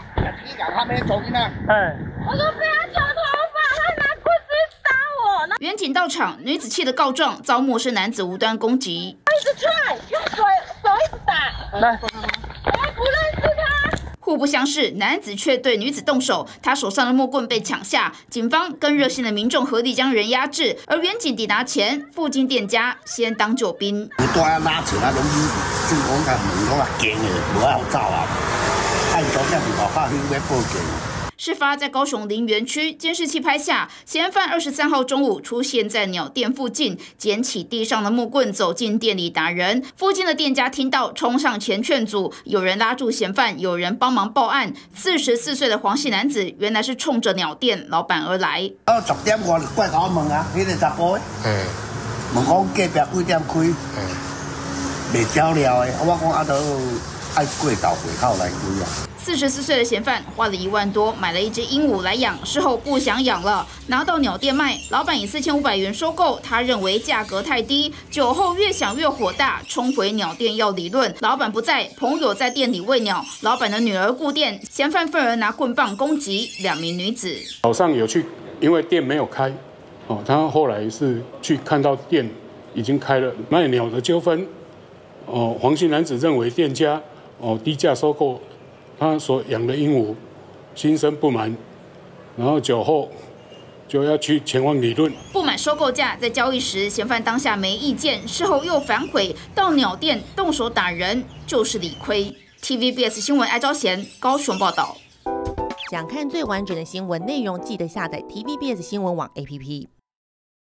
你讲他没走进来。 我说不要揪头发，他拿棍子打我。 员警到场，女子气得告状，遭陌生男子无端攻击， 一直踹，用手一直打。来，我不认识他。 互不相识，男子却对女子动手，他手上的木棍被抢下，警方跟热心的民众合力将人压制。而员警抵达前，附近店家先当救兵。 有带啊拉扯啊，拢进讲甲门拢啊惊的，无好走啊。按昨天是外口去要报警。 事发在高雄林园区，监视器拍下嫌犯23号中午出现在鸟店附近，捡起地上的木棍走进店里打人。附近的店家听到，冲上前劝阻，有人拉住嫌犯，有人帮忙报案。44岁的黄姓男子原来是冲着鸟店老板而来。 10点外怪甲我问啊，迄个查甫的，问讲隔壁几点开，袂照料的，我讲都爱过道回口来开啊。 44岁的嫌犯花了1万多买了一只鹦鹉来养，事后不想养了，拿到鸟店卖，老板以4500元收购，他认为价格太低。酒后越想越火大，冲回鸟店要理论，老板不在，朋友在店里喂鸟，老板的女儿顾店，嫌犯愤而拿棍棒攻击2名女子。 早上有去，因为店没有开，他后来是去看到店已经开了，卖鸟的纠纷，黄姓男子认为店家低价收购他所养的鹦鹉，心生不满，然后酒后就要去前往理论。 不满收购价，在交易时，嫌犯当下没意见，事后又反悔，到鸟店动手打人，就是理亏。TVBS 新闻艾昭贤高雄报道。 想看最完整的新闻内容，记得下载 TVBS 新闻网 APP。